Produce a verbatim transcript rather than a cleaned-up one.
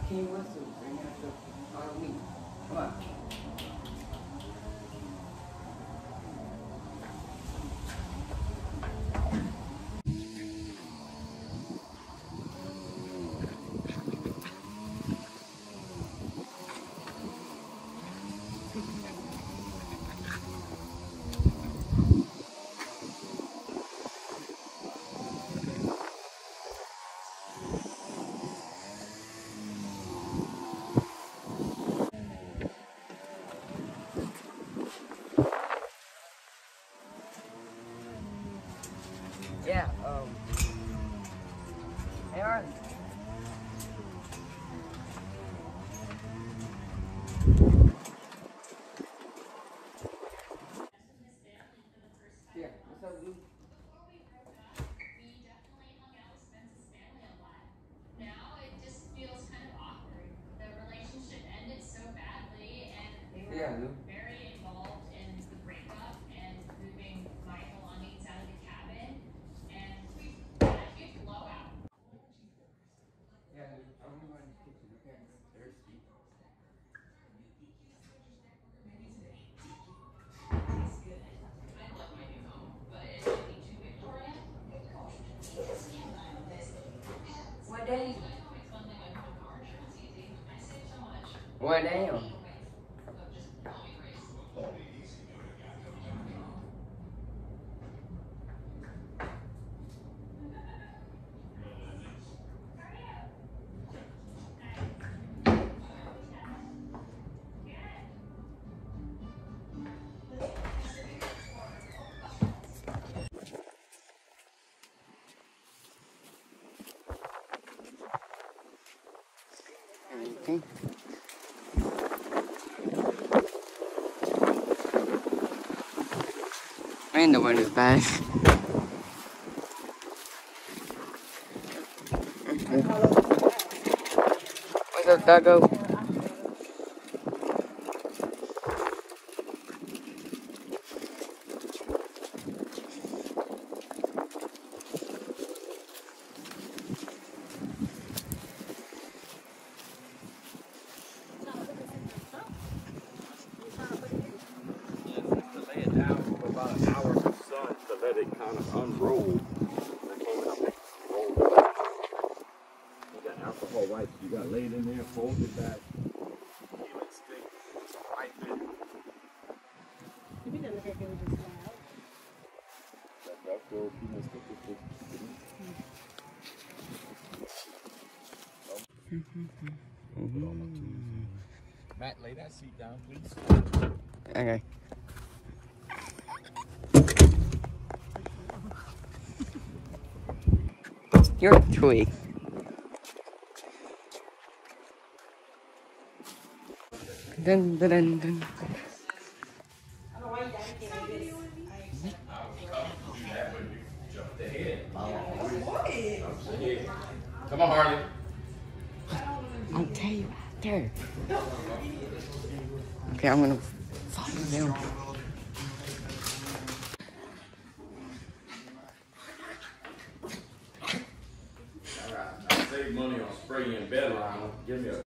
King wants to bring that stuff on me. Come on. Yeah, um, hey Arlie. Yeah, what's up, dude? Yeah, dude. Very involved in the breakup and moving my belongings out of the cabin, and we had a huge blowout. Yeah, dude. I'm gonna go in the kitchen, okay? I'm thirsty. I love my new home, but it might be too big for you. What day? What damn? Okay. Ain't no one is bad. What's up, Doggo? About an hour in the sun to let it kind of unroll. You got alcohol wipes, you got laid in there, folded back, peel it, stick, wipe it. You can look at it with this loud. That Velcro, peel and stick it. Matt, lay that seat down, please. Okay. You're a twig. Dun, dun, dun, dun. Come on, Harley. I'll tell you after. Okay, I'm gonna follow them. All right, I save money on spraying bed liner. Give me a